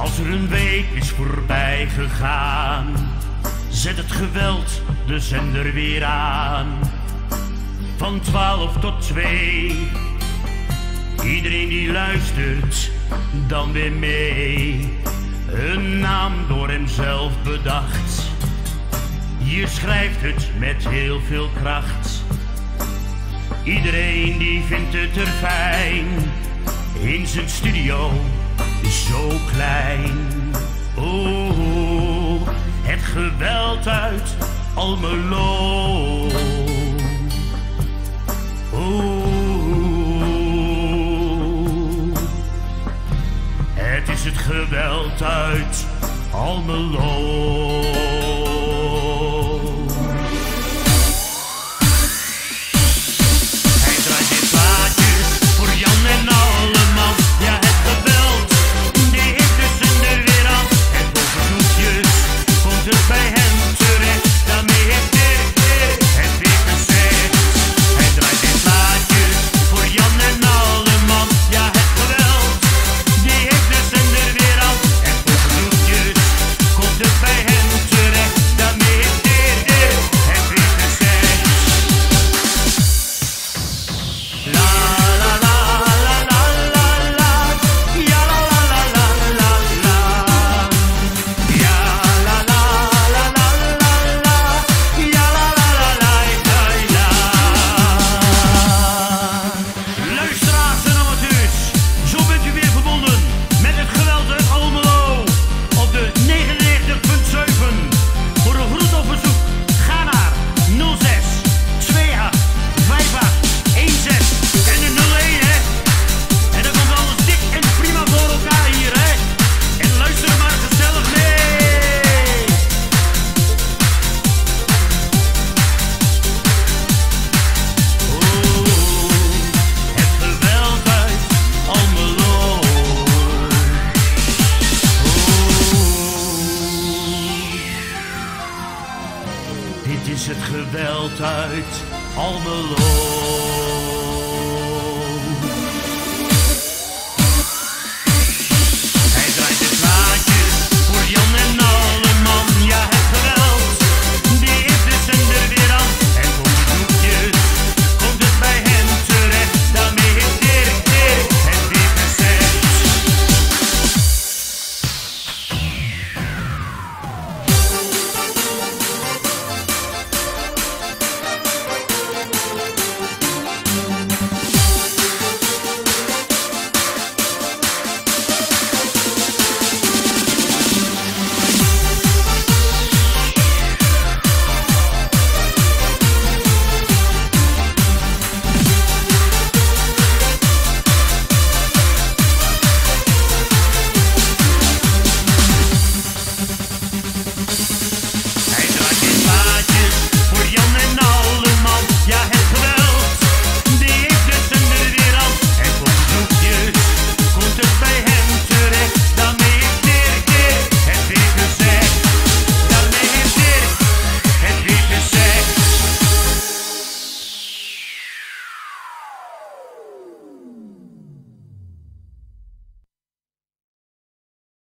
Als er een week is voorbij gegaan, zet het geweld de zender weer aan. Van 12 tot 2, iedereen die luistert dan weer mee. Een naam door hemzelf bedacht, je schrijft het met heel veel kracht. Iedereen die vindt het er fijn, in zijn studio zo klein. Oh, het geweld uit Almelo. Oh, het is het geweld uit Almelo. Dit is het geweld uit Almelo.